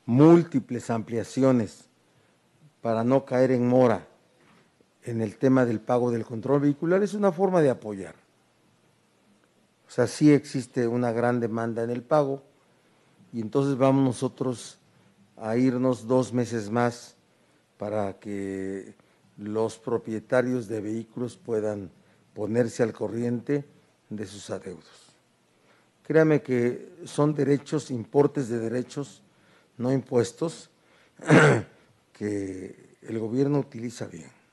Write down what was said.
múltiples ampliaciones para no caer en mora en el tema del pago del control vehicular, es una forma de apoyar. O sea, sí existe una gran demanda en el pago y entonces vamos nosotros a irnos 2 meses más para que los propietarios de vehículos puedan ponerse al corriente de sus adeudos. Créame que son derechos, importes de derechos, no impuestos, que el gobierno utiliza bien.